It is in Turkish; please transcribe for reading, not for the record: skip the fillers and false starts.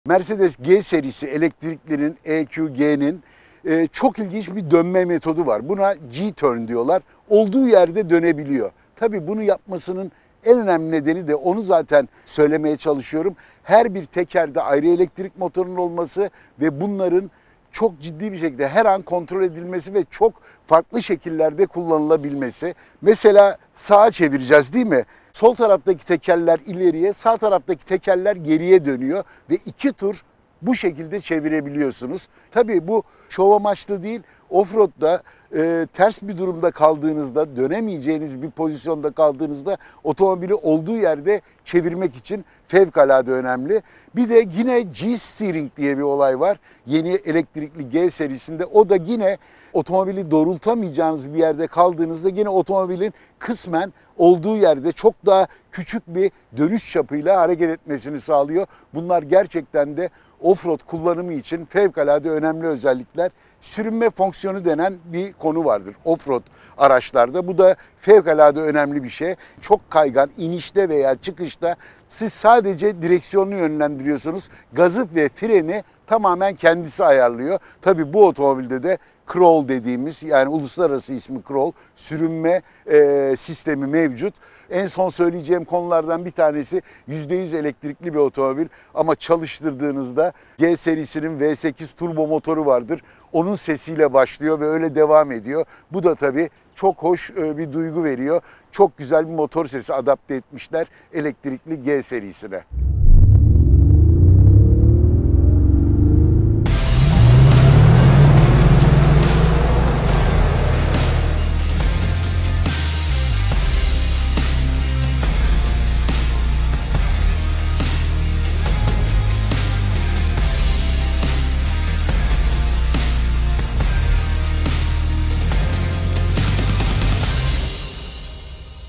Mercedes G serisi elektriklerin EQG'nin çok ilginç bir dönme metodu var. Buna G-turn diyorlar. Olduğu yerde dönebiliyor. Tabii bunu yapmasının en önemli nedeni de onu zaten söylemeye çalışıyorum. Her bir tekerde ayrı elektrik motorunun olması ve bunların çok ciddi bir şekilde her an kontrol edilmesi ve çok farklı şekillerde kullanılabilmesi. Mesela sağa çevireceğiz değil mi? Sol taraftaki tekerler ileriye, sağ taraftaki tekerler geriye dönüyor ve 2 tur bu şekilde çevirebiliyorsunuz. Tabii bu şov amaçlı değil, offroad'da ters bir durumda kaldığınızda, dönemeyeceğiniz bir pozisyonda kaldığınızda otomobili olduğu yerde çevirmek için fevkalade önemli. Bir de yine G-steering diye bir olay var. Yeni elektrikli G serisinde o da yine otomobili doğrultamayacağınız bir yerde kaldığınızda yine otomobilin kısmen olduğu yerde çok daha küçük bir dönüş çapıyla hareket etmesini sağlıyor. Bunlar gerçekten de offroad kullanımı için fevkalade önemli özellikler. Sürünme fonksiyonu denen bir konu vardır offroad araçlarda. Bu da fevkalade önemli bir şey. Çok kaygan inişte veya çıkışta siz sadece direksiyonunu yönlendiriyorsunuz. Gazı ve freni tamamen kendisi ayarlıyor. Tabii bu otomobilde de crawl dediğimiz, yani uluslararası ismi crawl, sürünme sistemi mevcut. En son söyleyeceğim konulardan bir tanesi %100 elektrikli bir otomobil ama çalıştırdığınızda G serisinin V8 turbo motoru vardır. Onun sesiyle başlıyor ve öyle devam ediyor. Bu da tabii çok hoş bir duygu veriyor. Çok güzel bir motor sesi adapte etmişler elektrikli G serisine.